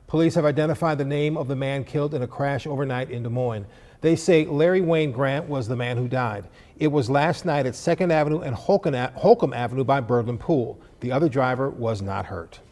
Police have identified the name of the man killed in a crash overnight in Des Moines. They say Larry Wayne Grant was the man who died. It was last night at 2nd Avenue and Holcomb Avenue by Birdland Pool. The other driver was not hurt.